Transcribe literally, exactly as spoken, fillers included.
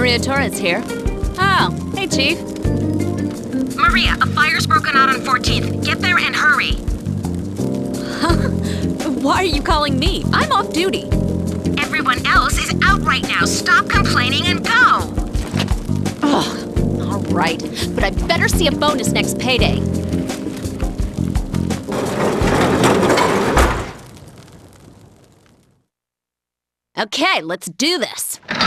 Maria Torres here. Oh, hey, Chief. Maria, a fire's broken out on fourteenth. Get there and hurry. Why are you calling me? I'm off duty. Everyone else is out right now. Stop complaining and go. Ugh, all right. But I better see a bonus next payday. Okay, let's do this.